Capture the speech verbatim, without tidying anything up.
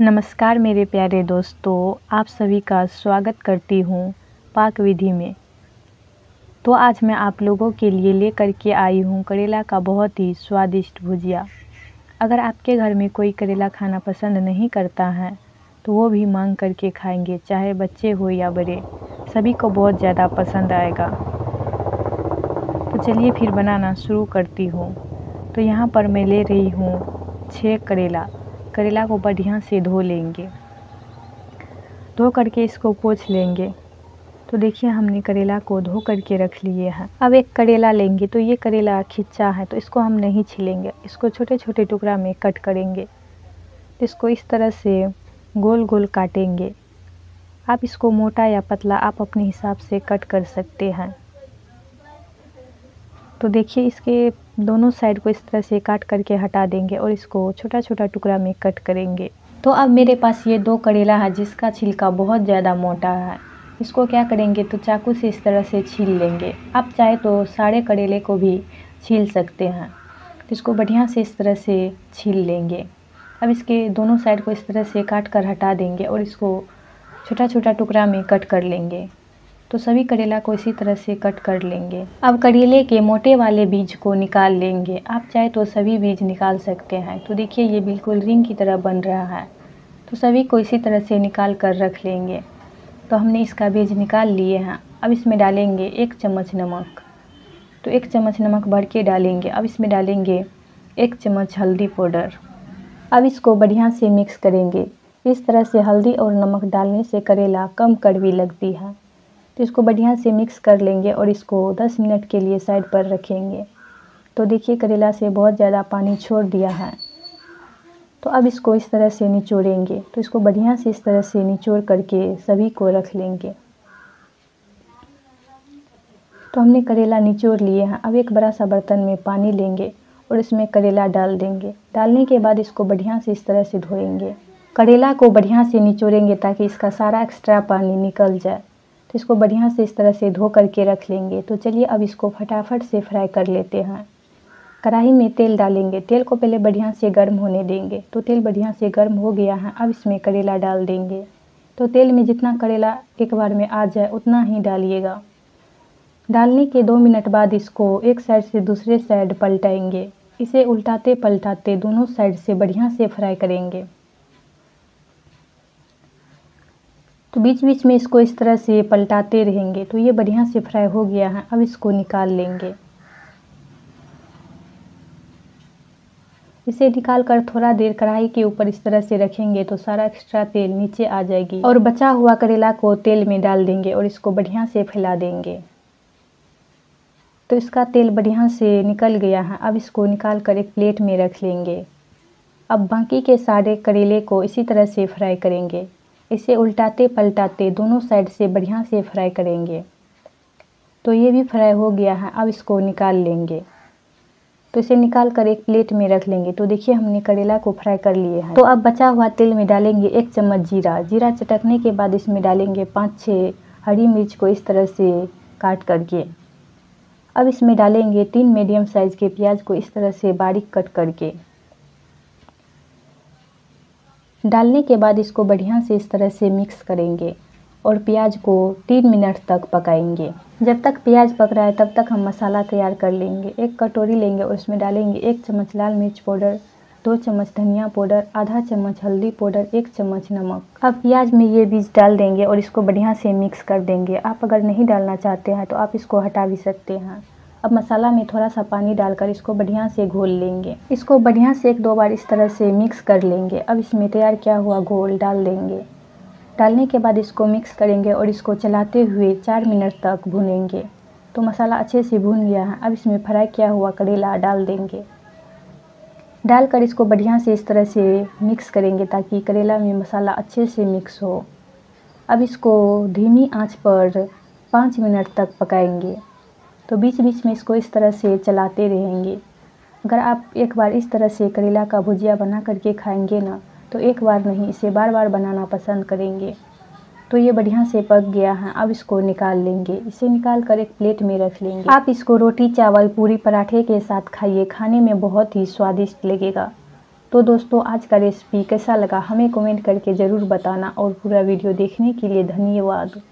नमस्कार मेरे प्यारे दोस्तों, आप सभी का स्वागत करती हूँ पाक विधि में। तो आज मैं आप लोगों के लिए लेकर के आई हूँ करेला का बहुत ही स्वादिष्ट भुजिया। अगर आपके घर में कोई करेला खाना पसंद नहीं करता है तो वो भी मांग करके खाएंगे, चाहे बच्चे हो या बड़े, सभी को बहुत ज़्यादा पसंद आएगा। तो चलिए फिर बनाना शुरू करती हूँ। तो यहाँ पर मैं ले रही हूँ छः करेला। करेला को बढ़िया से धो लेंगे, धो करके इसको पोंछ लेंगे। तो देखिए हमने करेला को धो करके रख लिए हैं। अब एक करेला लेंगे, तो ये करेला खिंचा है तो इसको हम नहीं छीलेंगे, इसको छोटे छोटे टुकड़ा में कट करेंगे। तो इसको इस तरह से गोल गोल काटेंगे। आप इसको मोटा या पतला आप अपने हिसाब से कट कर सकते हैं। तो देखिए इसके दोनों साइड को इस तरह से काट करके हटा देंगे और इसको छोटा छोटा टुकड़ा में कट करेंगे। तो अब मेरे पास ये दो करेला है जिसका छिलका बहुत ज़्यादा मोटा है। इसको क्या करेंगे तो चाकू से इस तरह से छील लेंगे। आप चाहे तो सारे करेले को भी छील सकते हैं। तो इसको बढ़िया से इस तरह से छील लेंगे। अब इसके दोनों साइड को इस तरह से काट कर हटा देंगे और इसको छोटा छोटा टुकड़ा में कट कर लेंगे। तो सभी करेला को इसी तरह से कट कर लेंगे। अब करेले के मोटे वाले बीज को निकाल लेंगे। आप चाहे तो सभी बीज निकाल सकते हैं। तो देखिए ये बिल्कुल रिंग की तरह बन रहा है। तो सभी को इसी तरह से निकाल कर रख लेंगे। तो हमने इसका बीज निकाल लिए हैं। अब इसमें डालेंगे एक चम्मच नमक। तो एक चम्मच नमक भर के डालेंगे। अब इसमें डालेंगे एक चम्मच हल्दी पाउडर। अब इसको बढ़िया से मिक्स करेंगे। इस तरह से हल्दी और नमक डालने से करेला कम कड़वी लगती है। तो इसको बढ़िया से मिक्स कर लेंगे और इसको दस मिनट के लिए साइड पर रखेंगे। तो देखिए करेला से बहुत ज़्यादा पानी छोड़ दिया है। तो अब इसको इस तरह से निचोड़ेंगे। तो इसको बढ़िया से इस तरह से निचोड़ करके सभी को रख लेंगे। तो हमने करेला निचोड़ लिए हैं। अब एक बड़ा सा बर्तन में पानी लेंगे और इसमें करेला डाल देंगे। डालने के बाद इसको बढ़िया से इस तरह से धोएंगे। करेला को बढ़िया से निचोड़ेंगे ताकि इसका सारा एक्स्ट्रा पानी निकल जाए। तो इसको बढ़िया से इस तरह से धो करके रख लेंगे। तो चलिए अब इसको फटाफट से फ्राई कर लेते हैं। कढ़ाई में तेल डालेंगे। तेल को पहले बढ़िया से गर्म होने देंगे। तो तेल बढ़िया से गर्म हो गया है। अब इसमें करेला डाल देंगे। तो तेल में जितना करेला एक बार में आ जाए उतना ही डालिएगा। डालने के दो मिनट बाद इसको एक साइड से दूसरे साइड पलटाएंगे। इसे उल्टाते पलटाते दोनों साइड से बढ़िया से फ्राई करेंगे। तो बीच बीच में इसको इस तरह से पलटाते रहेंगे। तो ये बढ़िया से फ्राई हो गया है। अब इसको निकाल लेंगे। इसे निकाल कर थोड़ा देर कढ़ाई के ऊपर इस तरह से रखेंगे तो सारा एक्स्ट्रा तेल नीचे आ जाएगी। और बचा हुआ करेला को तेल में डाल देंगे और इसको बढ़िया से फैला देंगे। तो इसका तेल बढ़िया से निकल गया है। अब इसको निकाल कर एक प्लेट में रख लेंगे। अब बाकी के सारे करेले को इसी तरह से फ्राई करेंगे। इसे उल्टाते पलटाते दोनों साइड से बढ़िया से फ्राई करेंगे। तो ये भी फ्राई हो गया है। अब इसको निकाल लेंगे। तो इसे निकाल कर एक प्लेट में रख लेंगे। तो देखिए हमने करेला को फ्राई कर लिए हैं। तो अब बचा हुआ तेल में डालेंगे एक चम्मच जीरा। जीरा चटकने के बाद इसमें डालेंगे पाँच छः हरी मिर्च को इस तरह से काट करके। अब इसमें डालेंगे तीन मीडियम साइज़ के प्याज को इस तरह से बारीक कट करके। डालने के बाद इसको बढ़िया से इस तरह से मिक्स करेंगे और प्याज को तीन मिनट तक पकाएंगे। जब तक प्याज पक रहा है तब तक हम मसाला तैयार कर लेंगे। एक कटोरी लेंगे और उसमें डालेंगे एक चम्मच लाल मिर्च पाउडर, दो चम्मच धनिया पाउडर, आधा चम्मच हल्दी पाउडर, एक चम्मच नमक। अब प्याज में ये बीज डाल देंगे और इसको बढ़िया से मिक्स कर देंगे। आप अगर नहीं डालना चाहते हैं तो आप इसको हटा भी सकते हैं। अब मसाला में थोड़ा सा पानी डालकर इसको बढ़िया से घोल लेंगे। इसको बढ़िया से एक दो बार इस तरह से मिक्स कर लेंगे। अब इसमें तैयार किया हुआ घोल डाल देंगे। डालने के बाद इसको मिक्स करेंगे और इसको चलाते हुए चार मिनट तक भूनेंगे। तो मसाला अच्छे से भून गया है। अब इसमें फ्राई किया हुआ करेला डाल देंगे। डालकर इसको बढ़िया से इस तरह से मिक्स करेंगे ताकि करेला में मसाला अच्छे से मिक्स हो। अब इसको धीमी आंच पर पाँच मिनट तक पकाएंगे। तो बीच बीच में इसको इस तरह से चलाते रहेंगे। अगर आप एक बार इस तरह से करेला का भुजिया बना करके खाएंगे ना तो एक बार नहीं इसे बार बार बनाना पसंद करेंगे। तो ये बढ़िया से पक गया है। अब इसको निकाल लेंगे। इसे निकाल कर एक प्लेट में रख लेंगे। आप इसको रोटी, चावल, पूरी, पराठे के साथ खाइए। खाने में बहुत ही स्वादिष्ट लगेगा। तो दोस्तों आज का रेसिपी कैसा लगा हमें कमेंट करके ज़रूर बताना और पूरा वीडियो देखने के लिए धन्यवाद।